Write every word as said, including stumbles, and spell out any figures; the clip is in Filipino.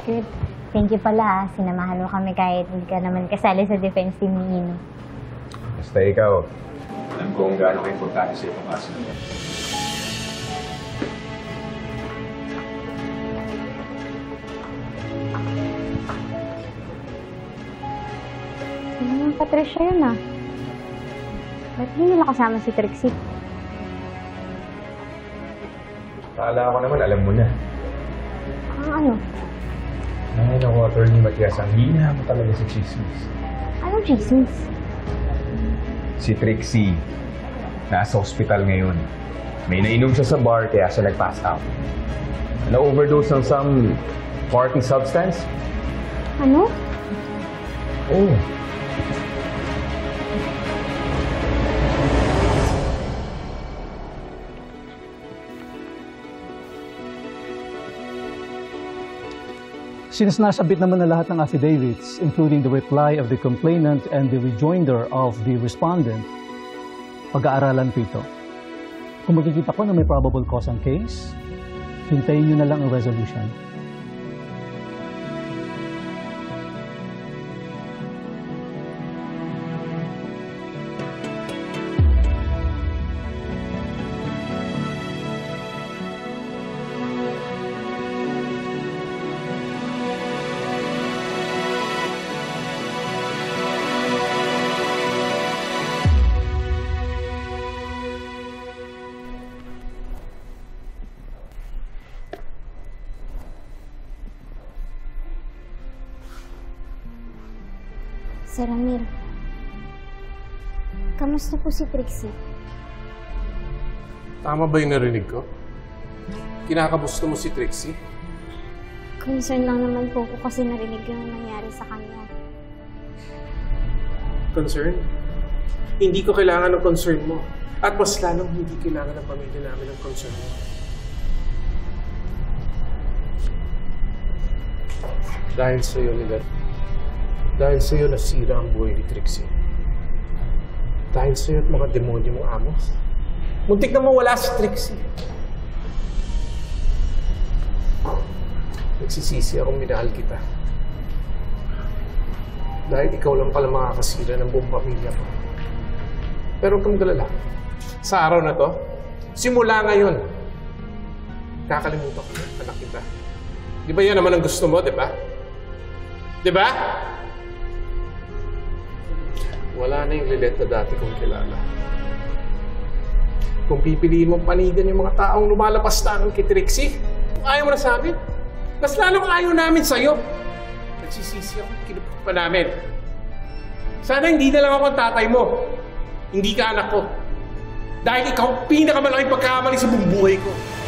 Shoot. Thank you pala ha. Sinamahan mo kami kahit hindi ka naman kasali sa defense team ni Ino. Basta ikaw, alam ko kung gaano ka-importante sa ipong kaso nito. Ano yung Patricia yun ah? Ba't hindi nila kasama si Trixie? Akala ko naman, alam mo na. Ang ano? Ay, naku, Attorney Matias, ang hina mo talaga sa chismis. Anong chismis? Si Trixie, nasa ospital ngayon. May nainom siya sa bar kaya siya nag-pass out. Na-overdose ng some party substance? Ano? Oo. Since nasabit naman na lahat ng affidavits, including the reply of the complainant and the rejoinder of the respondent, pag-aaralan ko ito. Kung makikita ko na may probable cause ang case, hintayin nyo na lang ang resolution. Sir Ramil, kamusta po si Trixie? Tama ba yung narinig ko? Kinakamusta mo si Trixie? Concern lang naman po ko kasi narinig yung nangyari sa kanya. Concern? Hindi ko kailangan ng concern mo. At mas lalong hindi kailangan ng pamilya namin ng concern mo. Dahil sa'yo, Lilet. Dahil sa'yo nasira ang buhay ni Trixie. Dahil sa'yo at mga demonyo mong amo. Muntik na mawala si Trixie. Nagsisisi akong minahal kita. Dahil ikaw lang pala makakasira ng buong pamilya ko. Pero huwag kang galala. Sa araw na to, simula ngayon, kakalimutan ko na anak kita. Di ba yan naman ang gusto mo, di ba? Di ba? Wala na yung Lilet na dati kong kilala. Kung pipiliin mong panigan yung mga taong lumalabas tangan kay Trixie, kung ayaw mo na sa amin, mas lalong ayaw namin sa'yo. Nagsisisi ako, kinupot pa namin. Sana hindi na lang ako ang tatay mo. Hindi ka anak ko. Dahil ikaw ang pinakamalaking pagkakamali sa buong buhay ko.